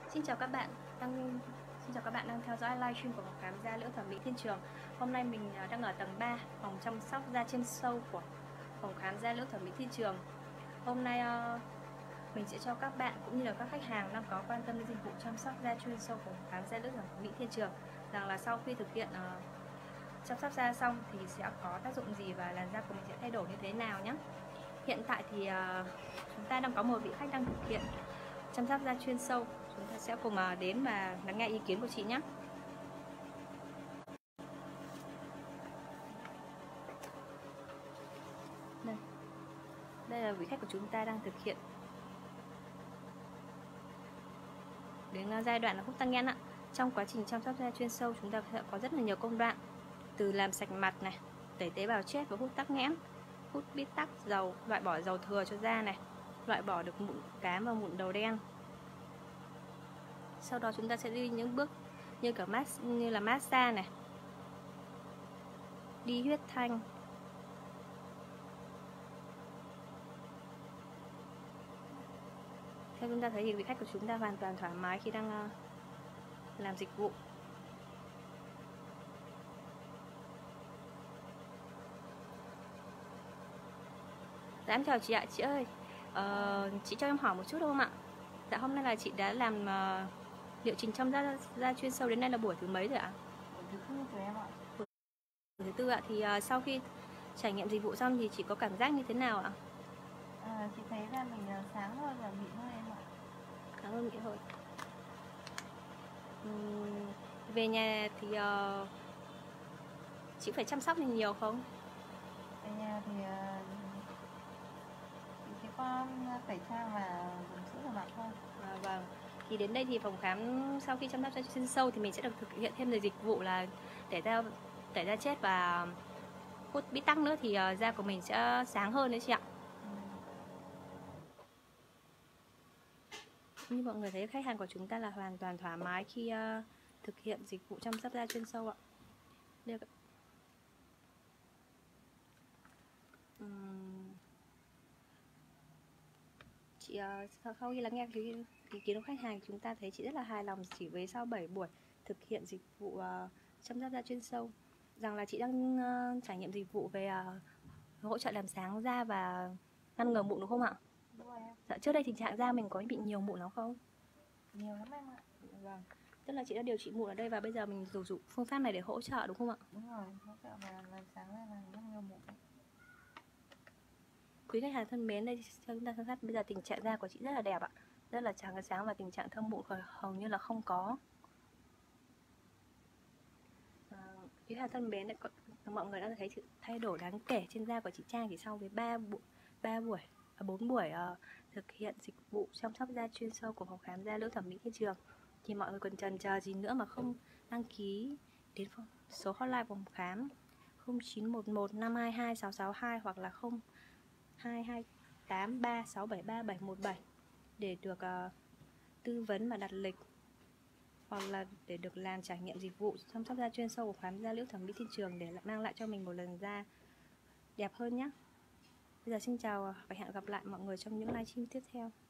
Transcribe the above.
Xin chào các bạn đang theo dõi livestream của phòng khám da liễu thẩm mỹ Thiên Trường. Hôm nay mình đang ở tầng 3 phòng chăm sóc da trên sâu của phòng khám da liễu thẩm mỹ Thiên Trường. Hôm nay mình sẽ cho các bạn cũng như là các khách hàng đang có quan tâm đến dịch vụ chăm sóc da chuyên sâu của phòng khám da liễu thẩm mỹ Thiên Trường rằng là sau khi thực hiện chăm sóc da xong thì sẽ có tác dụng gì và làn da của mình sẽ thay đổi như thế nào nhé. Hiện tại thì chúng ta đang có một vị khách đang thực hiện chăm sóc da chuyên sâu. Chúng ta sẽ cùng đến và lắng nghe ý kiến của chị nhé. Đây là vị khách của chúng ta đang thực hiện đến giai đoạn là hút tăng nghẽn ạ. Trong quá trình chăm sóc da chuyên sâu, chúng ta sẽ có rất là nhiều công đoạn, từ làm sạch mặt này, tẩy tế bào chết và hút tắc nghẽn, hút bít tắc dầu, loại bỏ dầu thừa cho da này, loại bỏ được mụn cám và mụn đầu đen. Sau đó chúng ta sẽ đi những bước như là massage này, đi huyết thanh, theo chúng ta thấy thì vị khách của chúng ta hoàn toàn thoải mái khi đang làm dịch vụ. Dạ, em chào chị ạ. Chị ơi, chị cho em hỏi một chút được không ạ? Dạ, hôm nay là chị đã làm liệu trình chăm da chuyên sâu đến nay là buổi thứ mấy rồi ạ? Buổi thứ tư rồi em ạ. Buổi thứ tư ạ. Thì sau khi trải nghiệm dịch vụ xong thì chị có cảm giác như thế nào ạ? Chị thấy là mình sáng hơn và mịn hơn em ạ. Cảm ơn chị thôi. Về nhà thì chị phải chăm sóc nhiều không? Ở nhà thì chị sẽ có tẩy trang và dùng sữa rửa mặt thôi. Vâng. Thì đến đây thì phòng khám sau khi chăm sóc da chuyên sâu thì mình sẽ được thực hiện thêm về dịch vụ là tẩy da chết và hút bít tắc nữa, thì da của mình sẽ sáng hơn đấy chị ạ. Như mọi người thấy, khách hàng của chúng ta là hoàn toàn thoải mái khi thực hiện dịch vụ chăm sóc da chuyên sâu ạ. Được. Chị sau khi lắng nghe ý kiến của khách hàng, chúng ta thấy chị rất là hài lòng chỉ với sau 7 buổi thực hiện dịch vụ chăm sóc da chuyên sâu, rằng là chị đang trải nghiệm dịch vụ về hỗ trợ làm sáng da và ngăn ngừa mụn đúng không ạ? Đúng rồi em. Dạ, trước đây tình trạng da mình có bị nhiều mụn lắm không? Nhiều lắm em ạ. Vâng. Tức là chị đã điều trị mụn ở đây và bây giờ mình sử dụng phương pháp này để hỗ trợ đúng không ạ? Đúng rồi, hỗ trợ và làm sáng da là ngăn ngừa mụn. Quý khách hàng thân mến, đây cho chúng ta xem xét bây giờ tình trạng da của chị rất là đẹp ạ, rất là trắng sáng và tình trạng thâm mụn hầu như là không có. Quý khách hàng thân mến, mọi người đã thấy sự thay đổi đáng kể trên da của chị Trang chỉ sau với 4 buổi thực hiện dịch vụ chăm sóc da chuyên sâu của phòng khám da liễu thẩm mỹ Thiên Trường. Thì mọi người còn chần chờ gì nữa mà không đăng ký đến số hotline phòng khám 0911 522 662 hoặc là 0228 3673 717 để được tư vấn và đặt lịch, hoặc là để được làm trải nghiệm dịch vụ chăm sóc da chuyên sâu của khám da liễu thẩm mỹ Thiên Trường để mang lại cho mình một lần da đẹp hơn nhé. Bây giờ xin chào và hẹn gặp lại mọi người trong những livestream tiếp theo.